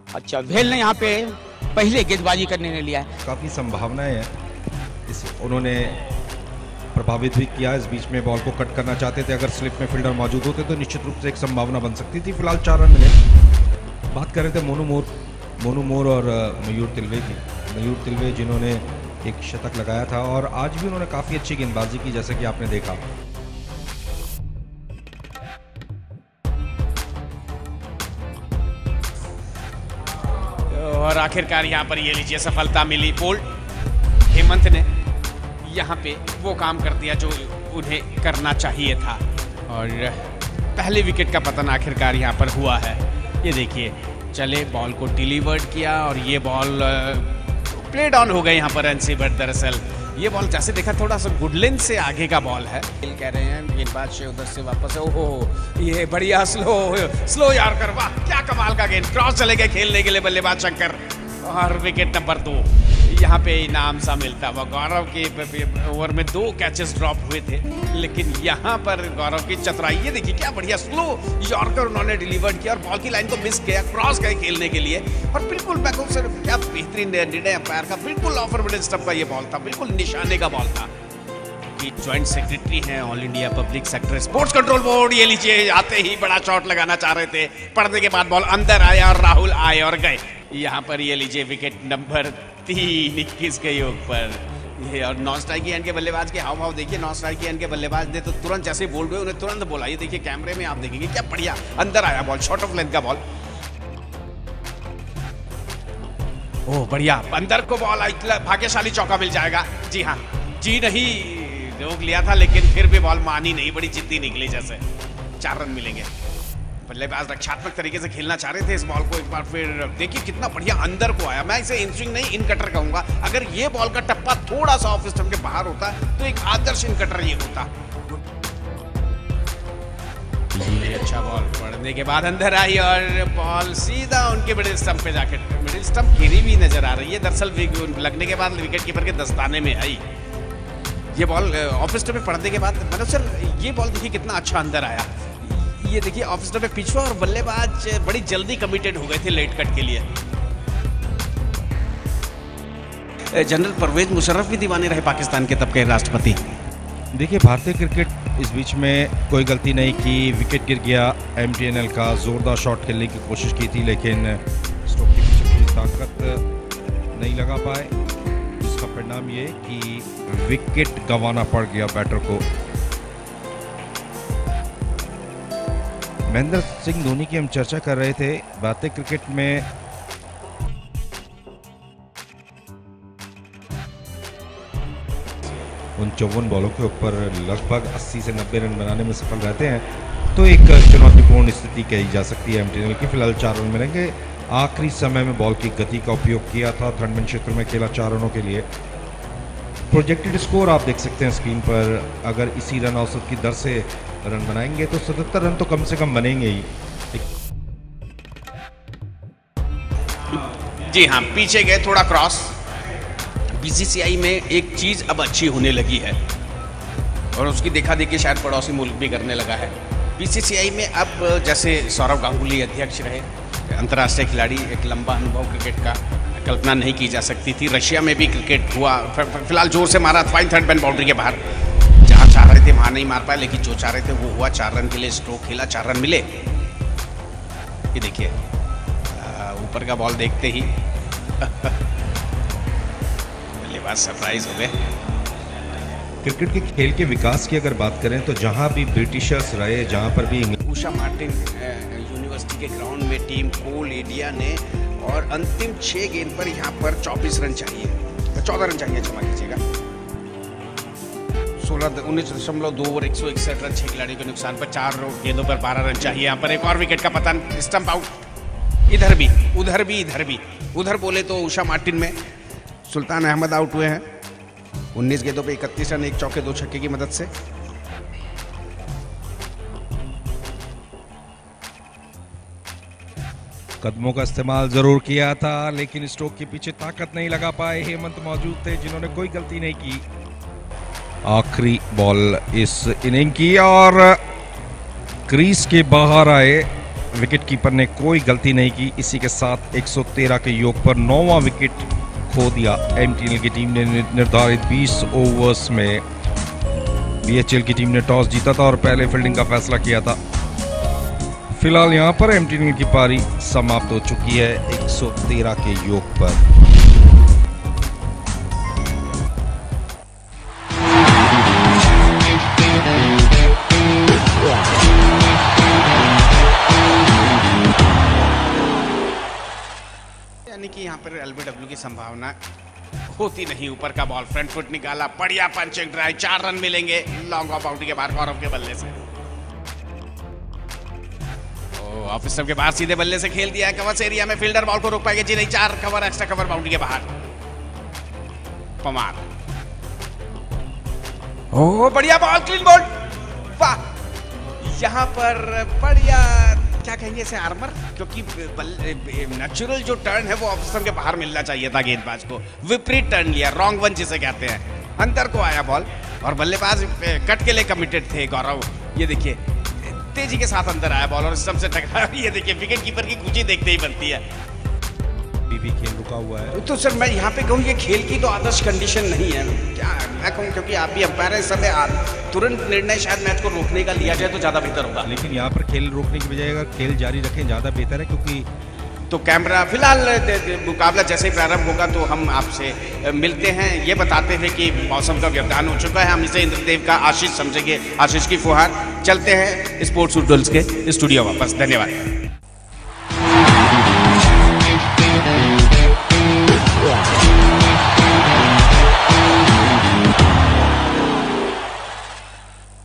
अच्छा, भेल ने यहाँ पे पहले गेंदबाजी करने ने लिया है। काफ़ी संभावनाएं हैं। इस उन्होंने प्रभावित भी किया। इस बीच में बॉल को कट करना चाहते थे। अगर स्लिप में फील्डर मौजूद होते तो निश्चित रूप से एक संभावना बन सकती थी। फिलहाल 4 रन मिले। बात कर रहे थे मोनू मोर और मयूर तिलवे की। मयूर तिलवे जिन्होंने एक शतक लगाया था और आज भी उन्होंने काफ़ी अच्छी गेंदबाजी की, जैसे कि आपने देखा। और आखिरकार यहाँ पर ये लीजिए सफलता मिली। बोल्ट हेमंत ने यहाँ पे वो काम कर दिया जो उन्हें करना चाहिए था और पहले विकेट का पतन आखिरकार यहाँ पर हुआ है। ये देखिए, चले बॉल को डिलीवर्ड किया और ये बॉल प्लेड ऑन हो गए यहाँ पर अनसीबर। दरअसल ये बॉल जैसे देखा थोड़ा सा गुडलिन से आगे का बॉल है। कह रहे हैं गेंदबाज से उधर से वापस है। ओहो, ये बढ़िया स्लो यार कर, वाह क्या कमाल का गेंद। क्रॉस चले गए खेलने के लिए बल्लेबाज शंकर और विकेट नंबर 2। यहाँ पे इनाम सा मिलता हुआ। गौरव के ओवर में 2 कैचेस ड्रॉप हुए थे, लेकिन यहाँ पर गौरव की चतुराई, ये देखिए क्या बढ़िया स्लो यॉर्कर उन्होंने डिलीवर्ड किया और बॉल की लाइन को मिस किया। क्रॉस गए खेलने के लिए और बिल्कुल बैकअप से क्या बेहतरीन निर्णय अंपायर का। बिल्कुल ऑफर मिडिल स्टंप का ये बॉल था, बिल्कुल निशाने का बॉल था। कि ज्वाइंट सेक्रेटरी हैं all India public sector sports control board. ये लीजिए, आते ही बड़ा शॉट लगाना चाह रहे थे, पड़ने के बाद बॉल अंदर आया और राहुल आए और गए। यहाँ पर ये लीजिए विकेट नंबर 3 21 के योग पर। ये और नॉन स्ट्राइक की एंड के बल्लेबाज के हाव भाव देखिए। नॉन स्ट्राइक की एंड के बल्लेबाज ने तो तुरंत जैसे बोल हुए उन्हें तुरंत बोला। ये देखिए कैमरे में आप देखेंगे क्या बढ़िया अंदर आया बॉल, शॉर्ट ऑफ लेंथ का बॉल। ओह बढ़िया, अंदर को बॉल आई, भाग्यशाली चौका मिल जाएगा। जी हाँ, जी नहीं रोक लिया था, लेकिन फिर भी बॉल मानी नहीं, बड़ी जिद्दी निकली जैसे। 4 रन मिलेंगे। बल्लेबाज रक्षात्मक तरीके से खेलना चाह रहे थे इस बॉल को। एक बार फिर देखिए कितना बढ़िया अंदर को आया। मैं इसे इन स्विंग नहीं इन कटर कहूंगा। अगर ये बॉल का टप्पा थोड़ा सा ऑफ स्टंप के बाहर होता तो एक आदर्श इन कटर ये होता। अच्छा बॉल पड़ने के बाद अंदर आई और बॉल सीधा उनके मिडिल स्टंप पे जाके, मिडिल स्टंप गिरी भी नजर आ रही है। दरअसल लगने के बाद विकेट कीपर के दस्ताने में आई ये बॉल। ऑफ स्टंप पे पड़ने के बाद मतलब सर ये बॉल देखिए कितना अच्छा अंदर आया। ये देखिए ऑफ स्टंप पे पिच हुआ और बल्लेबाज बड़ी जल्दी कमिटेड हो गए थे लेट कट के लिए। जनरल परवेज मुशर्रफ भी दीवाने रहे पाकिस्तान के तब के राष्ट्रपति। देखिए भारतीय क्रिकेट इस बीच में कोई गलती नहीं की। विकेट गिर गया। एमटीएनएल का जोरदार शॉट खेलने की कोशिश की थी, लेकिन स्टोक के पीछे पूरी ताकत नहीं लगा पाए, जिसका परिणाम ये कि विकेट गंवाना पड़ गया बैटर को। महेंद्र सिंह धोनी की हम चर्चा कर रहे थे। भारतीय क्रिकेट में उन 54 बॉलों के ऊपर लगभग 80 से 90 रन बनाने में सफल रहते हैं, तो एक चुनौतीपूर्ण स्थिति कही जा सकती है एमटीएनएल की। फिलहाल 4 रन मिलेंगे। आखिरी समय में बॉल की गति का उपयोग किया था। थर्डमैन क्षेत्र में खेला 4 रनों के लिए। प्रोजेक्टेड स्कोर आप देख सकते हैं स्क्रीन पर। अगर इसी रन औसत की दर से रन बनाएंगे तो 77 रन तो कम से कम बनेंगे ही। जी हाँ, पीछे गए थोड़ा क्रॉस। बीसीसीआई में एक चीज अब अच्छी होने लगी है और उसकी देखा देखी शायद पड़ोसी मुल्क भी करने लगा है। बीसीसीआई में अब जैसे सौरव गांगुली अध्यक्ष रहे, अंतर्राष्ट्रीय खिलाड़ी, एक लंबा अनुभव क्रिकेट का, कल्पना नहीं की जा सकती थी। रशिया में भी क्रिकेट हुआ, फिलहाल जोर से मारा फाइन थर्ड मैन बाउंड्री के बाहर। जहाँ चाह रहे थे वहाँ नहीं मार पाए, लेकिन जो चाह रहे थे वो हुआ। 4 रन के लिए स्ट्रोक खेला, 4 रन मिले। ये देखिए ऊपर का बॉल देखते ही बल्लेबाज सरप्राइज हो गए। क्रिकेट के खेल के विकास की अगर बात करें तो जहां भी ब्रिटिशर्स रहे, जहां पर भी उषा मार्टिन यूनिवर्सिटी के ग्राउंड में टीम कोल इंडिया ने, और अंतिम 6 गेंद पर यहाँ पर 24 रन चाहिए, 14 रन चाहिए, क्षमा कीजिएगा। 19.2 ओवर 161 रन 6 खिलाड़ियों के नुकसान पर 4 गेंदों पर 12 रन चाहिए। यहाँ पर एक और विकेट का पतन, स्टंप आउट। इधर भी उधर भी इधर भी, उधर बोले तो उषा मार्टिन में सुल्तान अहमद आउट हुए हैं 19 गेंदों पे 31 रन, 1 चौके 2 छक्के की मदद से। कदमों का इस्तेमाल जरूर किया था, लेकिन स्ट्रोक के पीछे ताकत नहीं लगा पाए। हेमंत मौजूद थे जिन्होंने कोई गलती नहीं की। आखिरी बॉल इस इनिंग की और क्रीज के बाहर आए विकेट कीपर ने कोई गलती नहीं की। इसी के साथ 113 के योग पर 9वां विकेट खो दिया एमटीएनएल की टीम ने। निर्धारित 20 ओवर्स में बीएचएल की टीम ने टॉस जीता था और पहले फील्डिंग का फैसला किया था। फिलहाल यहां पर एमटीएनएल की पारी समाप्त हो चुकी है 113 के योग पर। यानी कि यहाँ पर एलबीडब्ल्यू की संभावना होती नहीं। ऊपर का बॉल फ्रंट फुट निकाला, बढ़िया पंचिंग ड्राइव, 4 रन मिलेंगे लॉन्ग ऑफ बाउंड्री के बाहर गौरव के बल्ले से। ऑफिसर के बाहर सीधे बल्ले से खेल दिया है कवर एरिया में। फील्डर बॉल को रोक पाएंगे जी नहीं, 4 कवर एक्स्ट्रा कवर बाउंड्री के बाहर। पमार, ओह बढ़िया बॉल, क्लीन बॉल, वाह। यहाँ पर बढ़िया, क्या कहेंगे इसे, आर्मर, क्योंकि नेचुरल जो टर्न है वो ऑफिसर के बाहर मिलना चाहिए था गेंदबाज को। विपरीत टर्न लिया, रॉन्ग वन जिसे कहते हैं। अंदर को आया बॉल और बल्लेबाज कट के लिए कमिटेड थे गौरव। ये देखिए तेजी के साथ अंदर आया बॉल और स्टंप से टकराया। ये देखिए विकेट कीपर की खुशी देखते ही बनती है। भी खेल रुका हुआ है तो सर मैं यहाँ पे कहूँ ये खेल की तो आदर्श कंडीशन नहीं है, क्या मैं कहूँ, क्योंकि आप भी अंपायर हैं। इस समय तुरंत निर्णय शायद मैच को रोकने का लिया जाए तो ज्यादा बेहतर होगा। लेकिन यहाँ पर खेल रोकने की बजाय अगर खेल जारी रखें ज्यादा बेहतर है, क्योंकि तो कैमरा फिलहाल मुकाबला जैसे ही प्रारंभ होगा तो हम आपसे मिलते हैं। ये बताते हैं कि मौसम का व्यवधान हो चुका है। हम इसे इंद्रदेव का आशीष समझेंगे, आशीष की फुहार। चलते हैं स्पोर्ट्स टूल्स के स्टूडियो वापस। धन्यवाद।